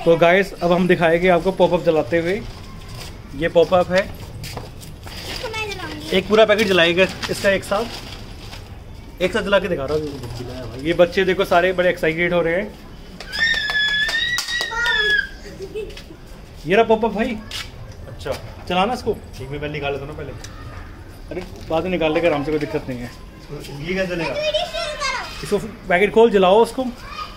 तो गाइस अब हम दिखाएंगे आपको पॉपअप जलाते हुए। ये पॉपअप है, एक पूरा पैकेट जलाएगा इसका एक साथ जला के दिखा रहा हूँ। ये बच्चे देखो सारे बड़े एक्साइटेड हो रहे हैं। ये रहा पॉपअप भाई। अच्छा चलाना इसको, ठीक में पहले निकाल लेता हूँ ना पहले। अरे बाद में निकाल लेकर आराम से, कोई दिक्कत नहीं है। ये क्या चलेगा? इसको पैकेट खोल, जलाओ उसको।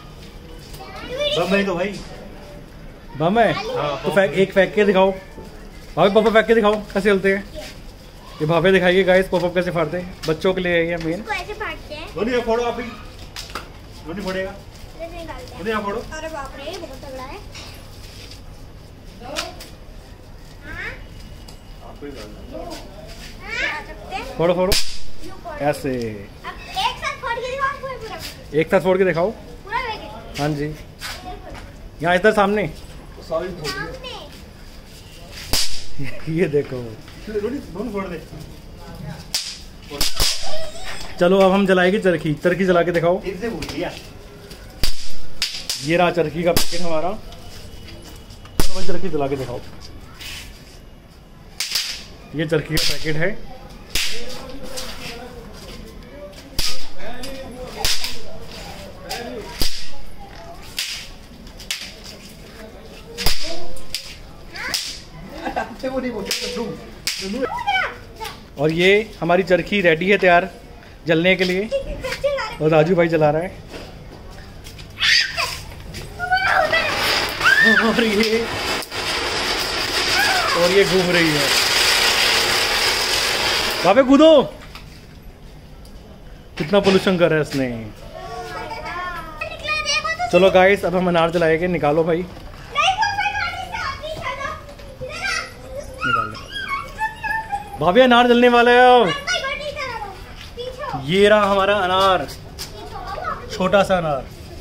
बम है तो भाई, बम है। तो एक फेंक के दिखाओ भाभी, पॉपअप फेंक के दिखाओ कैसे चलते हैं। ये भाभी दिखाइए गाइस पॉपअप कैसे फाड़ते हैं, बच्चों के लिए है ये मेन। कैसे फाड़ते हैं? नहीं फोड़ो आप भी, नहीं फोड़ेगा, नहीं आप फोड़ो। अरे बाप रे बहुत तगड़ा है। फोड़ो फोड़ो ऐसे, एक साथ फोड़ के दिखाओ पूरा। एक साथ फोड़ के दिखाओ पूरा पैकेट। हाँ जी, यहाँ इधर सामने। ये देखो, फोड़ दे। चलो अब हम जलाएंगे चरखी। चरखी जला के दिखाओ। ये रहा चरखी का पैकेट हमारा। तो चरखी जला के दिखाओ। ये चरखी का पैकेट है। और ये हमारी चरखी रेडी है तैयार जलने के लिए। और राजू भाई जला रहा है। और ये घूम रही है। वहां पे कूदो, कितना पोल्यूशन कर रहा है इसने। चलो गाइस अब हम अनार जलाएंगे। निकालो भाई, निकाल लो भाभी, अनार जलने वाला है। ये रहा हमारा अनार, छोटा सा अनार।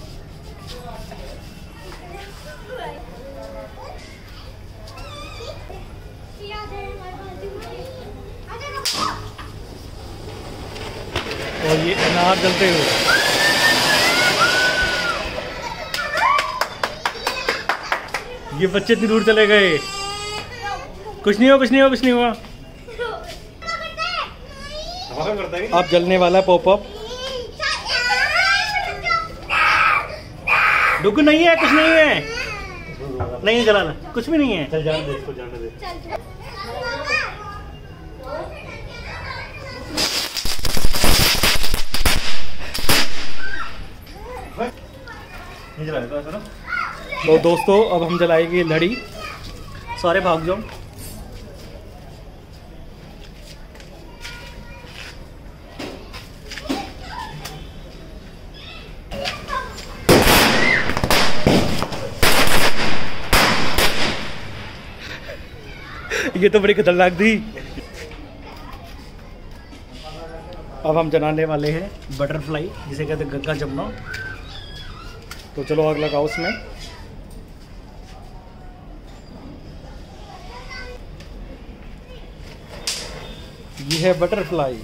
और ये अनार जलते हुए। ये बच्चे इतनी दूर चले गए। कुछ नहीं हुआ, कुछ नहीं हुआ, कुछ नहीं हुआ। अब जलने वाला पॉपअप। डुक नहीं है, कुछ नहीं है, नहीं जलाना, कुछ भी नहीं है। चल जाने दे इसको, जाने दे। नहीं जलाने तो तो दोस्तों अब हम जलाएंगे लड़ी। सारे भाग जाओ। ये तो बड़ी खतरनाक थी। अब हम जलाने वाले हैं बटरफ्लाई, जिसे कहते हैं गंगा जमुना। तो चलो आग लगाओ उसमें। ये है बटरफ्लाई।